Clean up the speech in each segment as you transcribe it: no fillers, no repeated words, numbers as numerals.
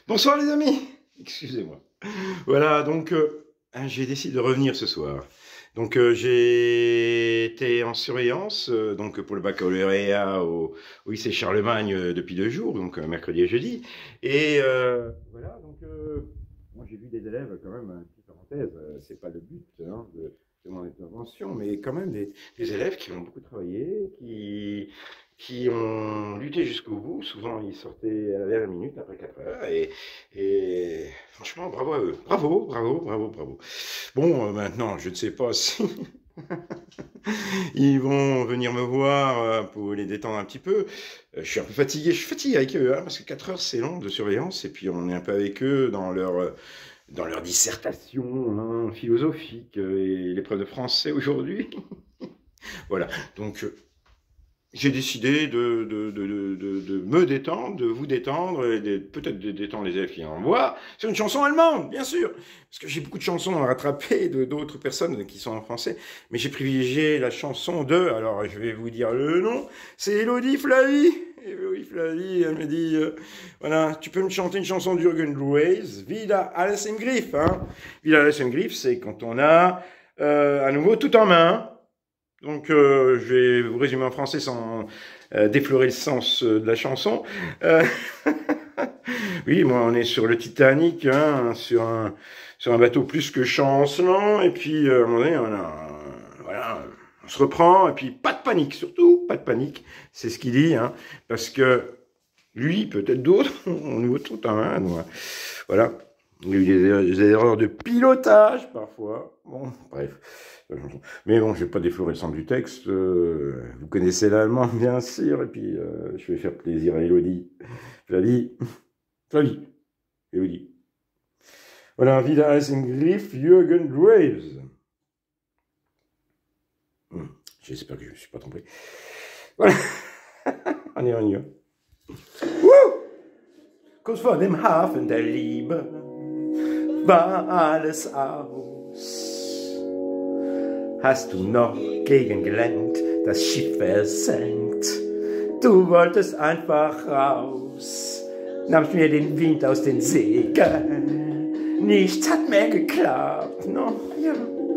Bonsoir les amis, excusez-moi. Voilà, donc j'ai décidé de revenir ce soir. Donc j'ai été en surveillance donc pour le baccalauréat au lycée Charlemagne depuis 2 jours, donc mercredi et jeudi. Et voilà, donc moi j'ai vu des élèves quand même, petite parenthèse, c'est pas le but hein, de mon intervention, mais quand même des élèves qui ont beaucoup travaillé, qui ont lutté jusqu'au bout. Souvent, ils sortaient à la dernière minute, après 4 heures, et franchement, bravo à eux. Bravo, bravo, bravo, bravo. Bon, maintenant, je ne sais pas si ils vont venir me voir pour les détendre un petit peu. Je suis un peu fatigué, je suis fatigué avec eux, hein, parce que 4 heures, c'est long de surveillance, et puis on est un peu avec eux dans leur dissertation hein, philosophique, et l'épreuve de français aujourd'hui. Voilà, donc j'ai décidé de me détendre, de vous détendre, et peut-être de détendre les élèves qui en voient, sur une chanson allemande, bien sûr, parce que j'ai beaucoup de chansons à rattraper d'autres personnes qui sont en français, mais j'ai privilégié la chanson alors je vais vous dire le nom, c'est Elodie Flavie. Elodie Flavie, elle me dit, voilà, tu peux me chanter une chanson d'Jürgen Drews, Wieder alles im Griff, hein. Wieder alles im Griff, c'est quand on a à nouveau tout en main. Donc, je vais vous résumer en français sans déflorer le sens de la chanson. Oui, moi, on est sur le Titanic, hein, sur un bateau plus que chancelant, et puis, à un moment donné, voilà, on se reprend, et puis, pas de panique, surtout, pas de panique, c'est ce qu'il dit, hein, parce que lui, peut-être d'autres, on nous tout hein, voilà. Il y a eu des erreurs de pilotage, parfois. Bon, bref. Mais bon, je vais pas déflorer le sens du texte. Vous connaissez l'allemand, bien sûr. Et puis, je vais faire plaisir à Elodie. Flavie. Elodie. Voilà, Wieder alles im Griff, Jürgen Drews. J'espère que je ne me suis pas trompé. Voilà. On y va. Kurz vor dem Hafen der Liebe war alles aus. Hast du noch gegengelenkt, das Schiff versenkt. Du wolltest einfach raus, nahmst mir den Wind aus den Segeln. Nichts hat mehr geklappt, no, ja.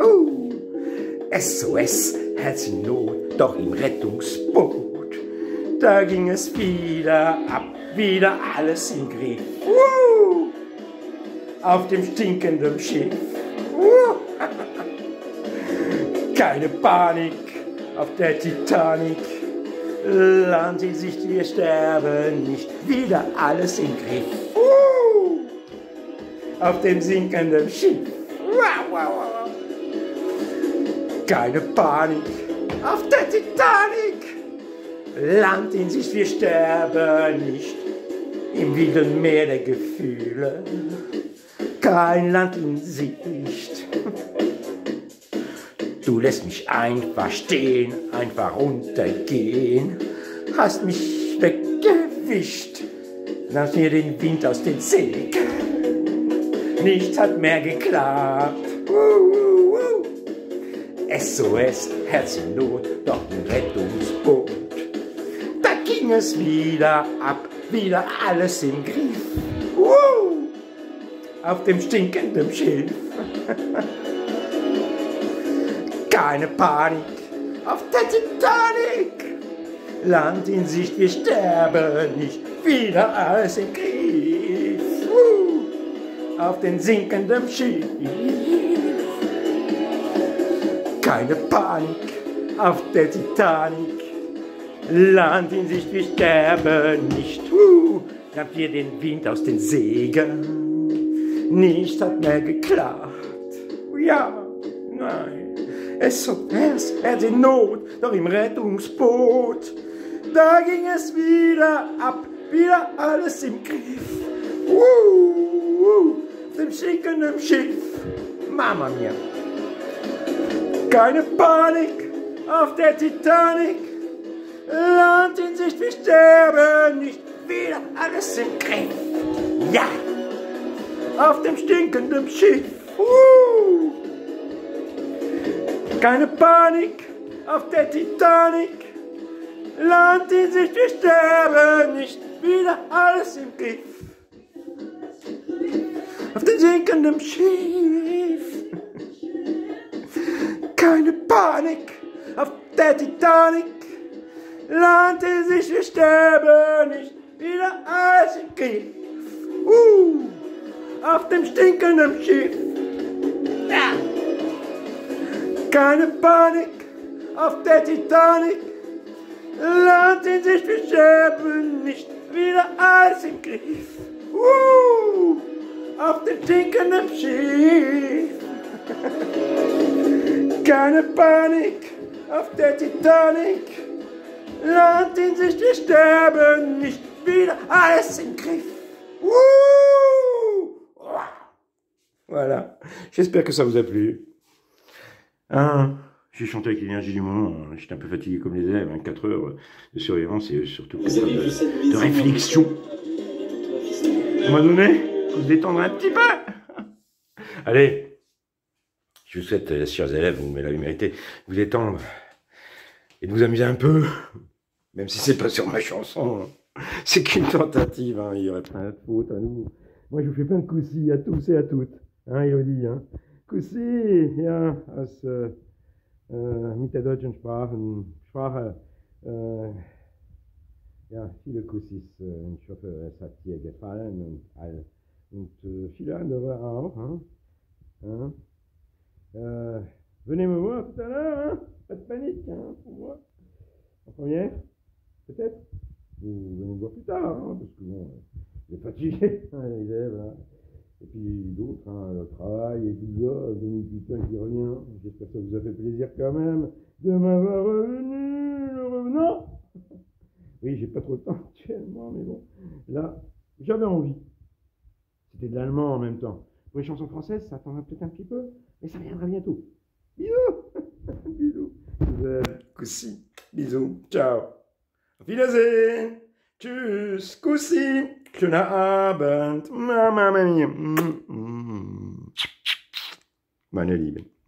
SOS, Herznot, doch im Rettungsboot. Da ging es wieder ab, wieder alles im Griff. Auf dem stinkenden Schiff. Keine Panik auf der Titanic. Land in Sicht, wir sterben nicht. Wieder alles im Griff. Auf dem sinkenden Schiff. Keine Panik auf der Titanic. Land in Sicht, wir sterben nicht. Im wilden Meer der Gefühle. Kein Land in Sicht. Du lässt mich einfach stehen, einfach untergehen. Hast mich weggewischt, nahmst mir den Wind aus den Segeln. Nichts hat mehr geklappt. SOS, Herznot, doch ein Rettungsboot. Da ging es wieder ab, wieder alles im Griff. Auf dem stinkenden Schiff. Keine Panik auf der Titanic. Land in Sicht, wir sterben nicht. Wieder alles im Griff. Auf dem sinkenden Schiff. Keine Panik auf der Titanic. Land in Sicht, wir sterben nicht. Nahmt ihr den Wind aus den Segeln. Nichts hat mehr geklappt. Ja, nein. SOS, Herznot, doch im Rettungsboot. Da ging es wieder ab, wieder alles im Griff. Auf dem sinkenden Schiff. Mama mia. Keine Panik auf der Titanic. Land in Sicht, wir sterben nicht. Wieder alles im Griff. Ja, auf dem stinkenden Schiff. Keine Panik auf der Titanic. Land in Sicht, wir sterben nicht. Wieder alles im Griff. den sinkenden Schiff. Keine Panik auf der Titanic. Lande sich, wir sterben nicht. Wieder alles im Griff. Auf dem stinkenden Schiff. Ja. Keine Panik auf der Titanic. Lande sich, wir sterben nicht. Wieder alles im Griff. Auf dem stinkenden Schiff. Keine Panik auf der Titanic. Land in sich, wir sterben nicht. Wieder alles im Griff. Voilà. J'espère que ça vous a plu. Hein, j'ai chanté avec l'énergie du moment. J'étais un peu fatigué comme les élèves. 4 heures de surveillance et surtout 4 heures de réflexion. Ça m'a donné pour se détendre un petit peu. Allez, je vous souhaite, chers élèves, vous l'avez mérité, vous détendre et de vous amuser un peu. Même si c'est pas sur ma chanson, c'est qu'une tentative, hein. Il y aurait plein de fautes à nous. Moi, je vous fais plein de coussis à tous et à toutes, hein, Elodie, hein. Coussi, ja, als mit der deutschen Sprache, ja, viele Kussis. Ich hoffe, es hat dir gefallen und viele andere auch, hein. Hein. Venez me voir tout à l'heure, hein. Pas de panique, hein, pour moi. En première. Peut-être, vous venez me voir plus tard, hein, parce que bon, vous êtes fatigués, hein, les élèves, là. Et puis d'autres, hein, le travail et tout ça, 2008 qui revient. J'espère que ça vous a fait plaisir quand même de m'avoir revenu, le revenant. Oui, j'ai pas trop de temps actuellement, mais bon, là, j'avais envie. C'était de l'allemand en même temps. Pour les chansons françaises, ça attendra peut-être un petit peu, mais ça viendra bientôt. Bisous. Bisous. Coussi. Bisous. Ciao. Auf Wiedersehen. Tschüss. Kussi. Schöner Abend. Mamma mia. Meine Lieben.